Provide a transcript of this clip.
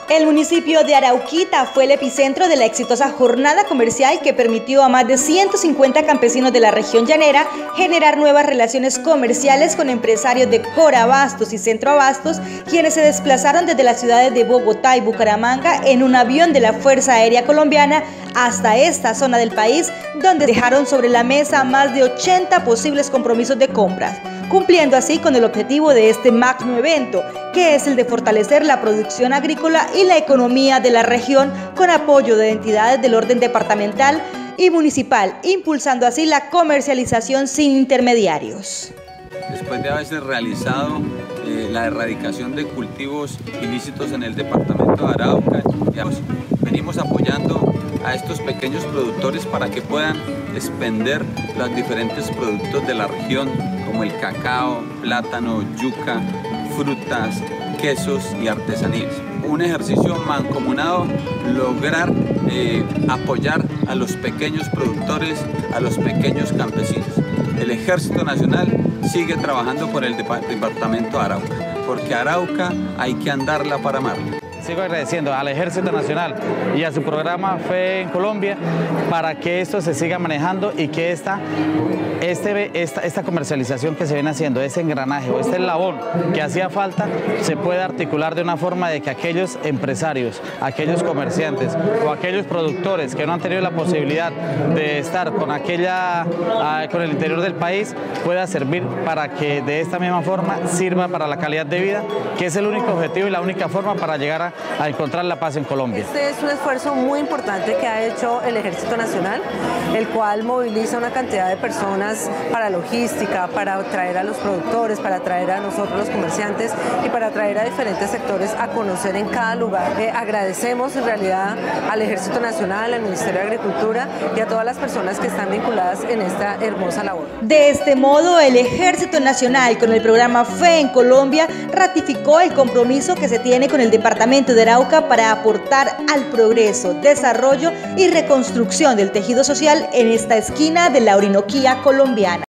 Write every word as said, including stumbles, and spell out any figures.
El municipio de Arauquita fue el epicentro de la exitosa jornada comercial que permitió a más de ciento cincuenta campesinos de la región llanera generar nuevas relaciones comerciales con empresarios de Corabastos y Centroabastos, quienes se desplazaron desde las ciudades de Bogotá y Bucaramanga en un avión de la Fuerza Aérea Colombiana hasta esta zona del país, donde dejaron sobre la mesa más de ochenta posibles compromisos de compras, cumpliendo así con el objetivo de este magno evento, que es el de fortalecer la producción agrícola y la economía de la región con apoyo de entidades del orden departamental y municipal, impulsando así la comercialización sin intermediarios. Después de haberse realizado eh, la erradicación de cultivos ilícitos en el departamento de Arauca, digamos, venimos apoyando a estos pequeños productores para que puedan expender los diferentes productos de la región, como el cacao, plátano, yuca, frutas, quesos y artesanías. Un ejercicio mancomunado, lograr eh, apoyar a los pequeños productores, a los pequeños campesinos. El Ejército Nacional sigue trabajando por el departamento de Arauca, porque Arauca hay que andarla para amarla. Sigo agradeciendo al Ejército Nacional y a su programa Fe en Colombia para que esto se siga manejando y que esta, este, esta, esta comercialización que se viene haciendo, ese engranaje o este eslabón que hacía falta, se pueda articular de una forma de que aquellos empresarios, aquellos comerciantes o aquellos productores que no han tenido la posibilidad de estar con, aquella, con el interior del país pueda servir para que de esta misma forma sirva para la calidad de vida, que es el único objetivo y la única forma para llegar a a encontrar la paz en Colombia. Este es un esfuerzo muy importante que ha hecho el Ejército Nacional, el cual moviliza una cantidad de personas para logística, para traer a los productores, para traer a nosotros los comerciantes y para traer a diferentes sectores a conocer en cada lugar. Eh, agradecemos en realidad al Ejército Nacional, al Ministerio de Agricultura y a todas las personas que están vinculadas en esta hermosa labor. De este modo, el Ejército Nacional, con el programa Fe en Colombia, ratificó el compromiso que se tiene con el departamento de Arauca para aportar al progreso, desarrollo y reconstrucción del tejido social en esta esquina de la Orinoquía colombiana.